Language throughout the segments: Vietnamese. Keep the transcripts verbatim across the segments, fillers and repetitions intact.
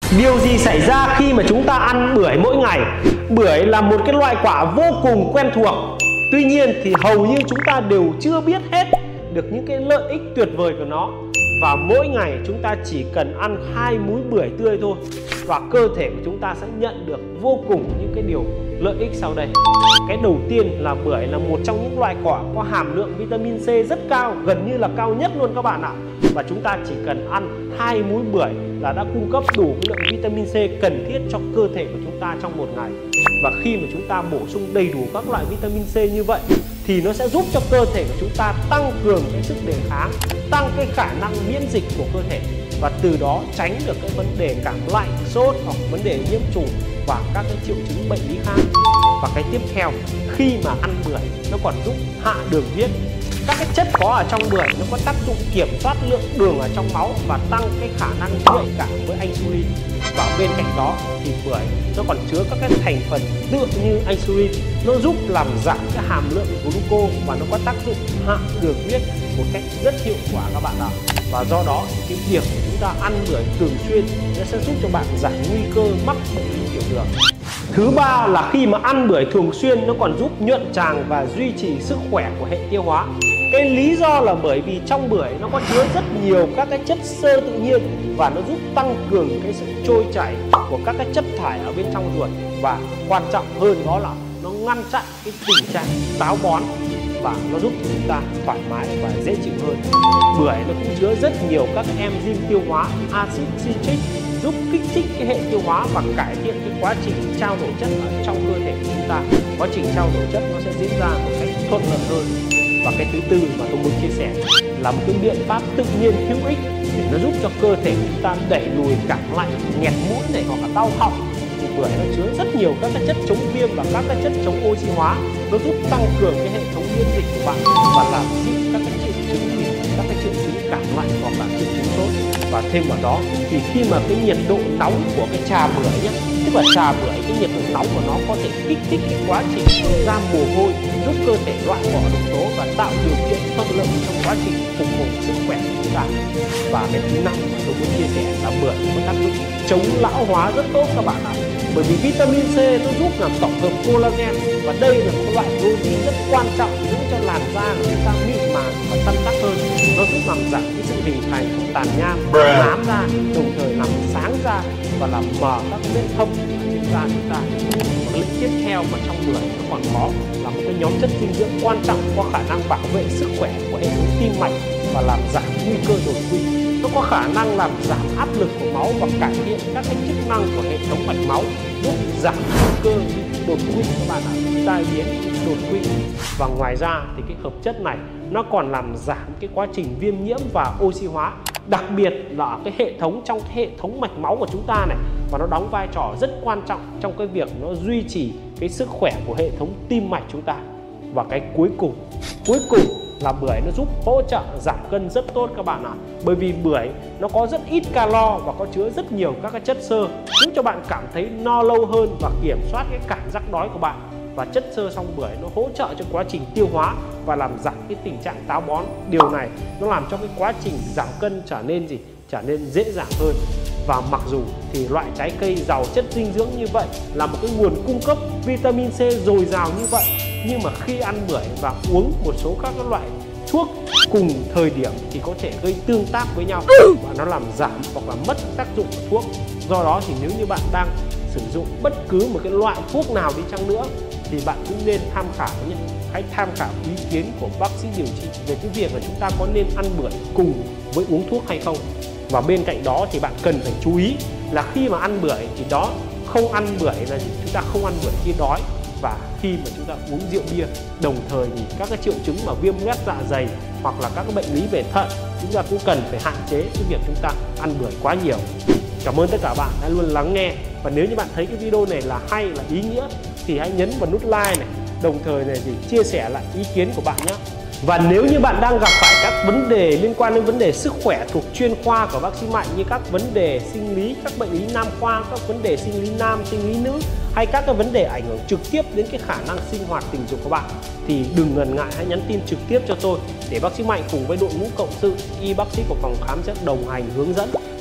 Điều gì xảy ra khi mà chúng ta ăn bưởi mỗi ngày? Bưởi là một cái loại quả vô cùng quen thuộc. Tuy nhiên thì hầu như chúng ta đều chưa biết hết được những cái lợi ích tuyệt vời của nó. Và mỗi ngày chúng ta chỉ cần ăn hai múi bưởi tươi thôi, và cơ thể của chúng ta sẽ nhận được vô cùng những cái điều lợi ích sau đây. Cái đầu tiên là bưởi là một trong những loại quả có hàm lượng vitamin C rất cao, gần như là cao nhất luôn các bạn ạ. Và chúng ta chỉ cần ăn hai múi bưởi là đã cung cấp đủ cái lượng vitamin C cần thiết cho cơ thể của chúng ta trong một ngày. Và khi mà chúng ta bổ sung đầy đủ các loại vitamin C như vậy thì nó sẽ giúp cho cơ thể của chúng ta tăng cường cái sức đề kháng, tăng cái khả năng miễn dịch của cơ thể, và từ đó tránh được cái vấn đề cảm lạnh, sốt hoặc vấn đề nhiễm trùng và các cái triệu chứng bệnh lý khác. Và cái tiếp theo, khi mà ăn bưởi nó còn giúp hạ đường huyết. Các cái chất có ở trong bưởi nó có tác dụng kiểm soát lượng đường ở trong máu và tăng cái khả năng nhạy cảm với insulin. Và bên cạnh đó thì bưởi nó còn chứa các cái thành phần tựa như insulin, nó giúp làm giảm cái hàm lượng glucose và nó có tác dụng hạ đường huyết một cách rất hiệu quả các bạn ạ. Và do đó thì cái việc của chúng ta ăn bưởi thường xuyên nó sẽ giúp cho bạn giảm nguy cơ mắc bệnh lý tiểu đường. Thứ ba là khi mà ăn bưởi thường xuyên nó còn giúp nhuận tràng và duy trì sức khỏe của hệ tiêu hóa. Cái lý do là bởi vì trong bưởi nó có chứa rất nhiều các cái chất xơ tự nhiên và nó giúp tăng cường cái sự trôi chảy của các cái chất thải ở bên trong ruột, và quan trọng hơn đó là nó ngăn chặn cái tình trạng táo bón và nó giúp cho chúng ta thoải mái và dễ chịu hơn. Bưởi nó cũng chứa rất nhiều các enzyme tiêu hóa, axit citric giúp kích thích cái hệ tiêu hóa và cải thiện cái quá trình trao đổi chất ở trong cơ thể của chúng ta. Quá trình trao đổi chất nó sẽ diễn ra một cách thuận lợi hơn. Và cái thứ tư mà tôi muốn chia sẻ là một cái biện pháp tự nhiên hữu ích để nó giúp cho cơ thể chúng ta đẩy lùi cảm lạnh, nghẹt mũi này hoặc là đau họng. Thì bưởi nó chứa rất nhiều các cái chất chống viêm và các cái chất chống oxy hóa, nó giúp tăng cường cái hệ thống miễn dịch của bạn và làm dịu các cái triệu chứng như các cái triệu chứng cảm lạnh hoặc là triệu chứng sốt. Và thêm vào đó thì khi mà cái nhiệt độ nóng của cái trà bưởi nhé, tức là trà bưởi cái nhiệt độ nóng của nó có thể kích thích cái quá trình ra mồ hôi, giúp cơ thể loại bỏ độc tố và tạo điều kiện thuận lợi trong quá trình phục hồi sức khỏe của chúng ta. Và cái thứ năm mà tôi muốn chia sẻ là bưởi có tác dụng chống lão hóa rất tốt các bạn ạ. Bởi vì vitamin C nó giúp làm tổng hợp collagen, và đây là một loại protein rất quan trọng giúp cho làn da của chúng ta mịn màng và săn chắc hơn. Nó giúp làm giảm cái sự hình thành của tàn nhang, nám da, đồng thời làm sáng da và làm mở các vết thâm trên da chúng ta. Và cái tiếp theo mà trong bưởi nó còn có là một cái nhóm chất dinh dưỡng quan trọng có khả năng bảo vệ sức khỏe của hệ thống tim mạch và làm giảm nguy cơ đột quỵ. Nó có khả năng làm giảm áp lực của máu và cải thiện các cái chức năng của hệ thống mạch máu, giúp giảm nguy cơ bị đột quỵ các bạn ạ, tai biến đột quỵ. Và ngoài ra thì cái hợp chất này nó còn làm giảm cái quá trình viêm nhiễm và oxy hóa, đặc biệt là ở cái hệ thống trong cái hệ thống mạch máu của chúng ta này, và nó đóng vai trò rất quan trọng trong cái việc nó duy trì cái sức khỏe của hệ thống tim mạch chúng ta. Và cái cuối cùng, cuối cùng là bưởi nó giúp hỗ trợ giảm cân rất tốt các bạn ạ. Bởi vì bưởi nó có rất ít calo và có chứa rất nhiều các cái chất xơ, giúp cho bạn cảm thấy no lâu hơn và kiểm soát cái cảm giác đói của bạn. Và chất xơ trong bưởi nó hỗ trợ cho quá trình tiêu hóa và làm giảm cái tình trạng táo bón. Điều này nó làm cho cái quá trình giảm cân trở nên gì? Trở nên dễ dàng hơn. Và mặc dù thì loại trái cây giàu chất dinh dưỡng như vậy là một cái nguồn cung cấp vitamin C dồi dào như vậy, nhưng mà khi ăn bưởi và uống một số các loại thuốc cùng thời điểm thì có thể gây tương tác với nhau và nó làm giảm hoặc là mất tác dụng của thuốc. Do đó thì nếu như bạn đang sử dụng bất cứ một cái loại thuốc nào đi chăng nữa thì bạn cũng nên tham khảo nhé. Hãy tham khảo ý kiến của bác sĩ điều trị về cái việc là chúng ta có nên ăn bưởi cùng với uống thuốc hay không. Và bên cạnh đó thì bạn cần phải chú ý là khi mà ăn bưởi thì đó không ăn bưởi là gì? Chúng ta không ăn bưởi khi đói, và khi mà chúng ta uống rượu bia. Đồng thời thì các cái triệu chứng mà viêm loét dạ dày hoặc là các cái bệnh lý về thận, chúng ta cũng cần phải hạn chế cái việc chúng ta ăn bưởi quá nhiều. Cảm ơn tất cả bạn đã luôn lắng nghe, và nếu như bạn thấy cái video này là hay, là ý nghĩa thì hãy nhấn vào nút like này, đồng thời này thì chia sẻ lại ý kiến của bạn nhé. Và nếu như bạn đang gặp phải các vấn đề liên quan đến vấn đề sức khỏe thuộc chuyên khoa của bác sĩ Mạnh, như các vấn đề sinh lý, các bệnh lý nam khoa, các vấn đề sinh lý nam, sinh lý nữ, hay các cái vấn đề ảnh hưởng trực tiếp đến cái khả năng sinh hoạt tình dục của bạn, thì đừng ngần ngại, hãy nhắn tin trực tiếp cho tôi để bác sĩ Mạnh cùng với đội ngũ cộng sự y bác sĩ của phòng khám sẽ đồng hành hướng dẫn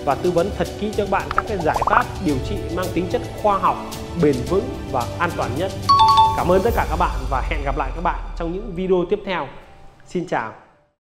và tư vấn thật kỹ cho các bạn các cái giải pháp điều trị mang tính chất khoa học, bền vững và an toàn nhất. Cảm ơn tất cả các bạn và hẹn gặp lại các bạn trong những video tiếp theo. Xin chào.